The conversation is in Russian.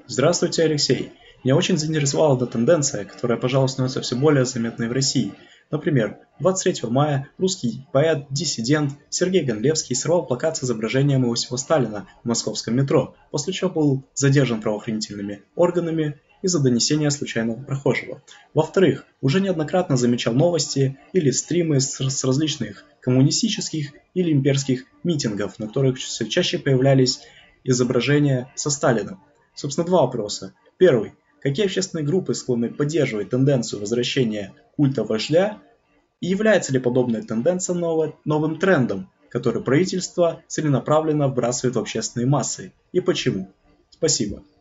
Здравствуйте, Алексей. Меня очень заинтересовала эта тенденция, которая, пожалуй, становится все более заметной в России. Например, 23 мая русский поэт, диссидент Сергей Гонлевский сорвал плакат с изображением Иосифа Сталина в московском метро, после чего был задержан правоохранительными органами из-за донесения случайного прохожего. Во-вторых, уже неоднократно замечал новости или стримы с различных коммунистических или имперских митингов, на которых все чаще появлялись изображения со Сталиным. Собственно, два вопроса. Первый. Какие общественные группы склонны поддерживать тенденцию возвращения культа вождя? И является ли подобная тенденция новым трендом, который правительство целенаправленно вбрасывает в общественные массы? И почему? Спасибо.